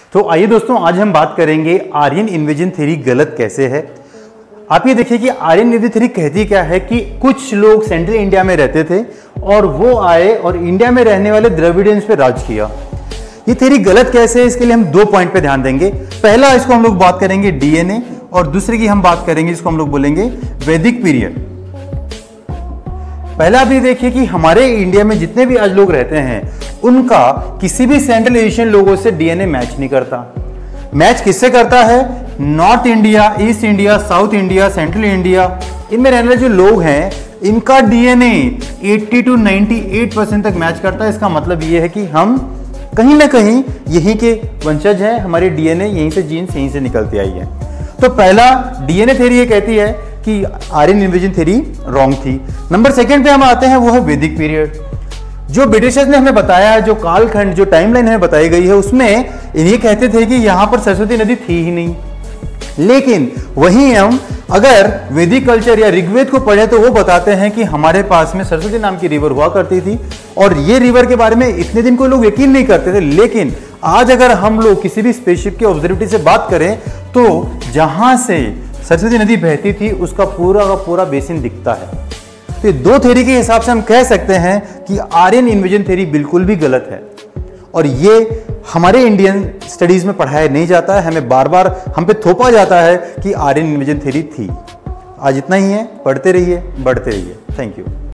तो आइए दोस्तों, आज हम बात करेंगे आर्यन इन्वेजन थ्योरी गलत कैसे है। आप ये देखिए कि आर्यन इन्वेजन थ्योरी कहती क्या है कि कुछ लोग सेंट्रल इंडिया में रहते थे और वो आए और इंडिया में रहने वाले द्रविडियंस पे राज किया। ये थ्योरी गलत कैसे है, इसके लिए हम 2 पॉइंट पे ध्यान देंगे। पहला, इसको हम लोग बात करेंगे डीएनए, और दूसरे की हम बात करेंगे, इसको हम लोग बोलेंगे वैदिक पीरियड। पहला आप ये देखिए कि हमारे इंडिया में जितने भी आज लोग रहते हैं उनका किसी भी सेंट्रल एशियन लोगों से डीएनए मैच नहीं करता। मैच किससे करता है? North India, East India, South India, Central India, इनमें रहने वाले जो लोग हैं इनका डीएनए 80 to 98% तक मैच करता है। इसका मतलब ये है कि हम कहीं ना कहीं यहीं के वंशज हैं, हमारे डीएनए यहीं से, जीन्स यहीं से निकलती आई है। तो पहला डीएनए थ्योरी ये कहती है कि आर्यन इन्वेजन थ्योरी रॉन्ग थी। नंबर 2 पे हम आते हैं, वो है वैदिक पीरियड। जो ब्रिटिशर्स ने हमें बताया है, जो कालखंड, जो टाइमलाइन हमें बताई गई है, उसमें ये कहते थे कि यहां पर सरस्वती नदी थी ही नहीं। लेकिन वहीं हम अगर वैदिक कल्चर या ऋग्वेद को पढ़े तो वो बताते हैं कि हमारे पास में सरस्वती नाम की रिवर हुआ करती थी, और ये रिवर के बारे में इतने दिन कोई लोग यकीन नहीं करते थे। लेकिन आज अगर हम लोग किसी भी स्पेसशिप के ऑब्जर्वेटरी से बात करें तो जहां से सरस्वती नदी बहती थी उसका पूरा का पूरा बेसिन दिखता है। तो ये 2 थ्योरी के हिसाब से हम कह सकते हैं कि आर्यन इन्वेजन थ्योरी बिल्कुल भी गलत है, और ये हमारे इंडियन स्टडीज में पढ़ाया नहीं जाता है। हमें बार बार हम पे थोपा जाता है कि आर्यन इन्वेजन थ्योरी थी। आज इतना ही है, पढ़ते रहिए, बढ़ते रहिए। Thank you.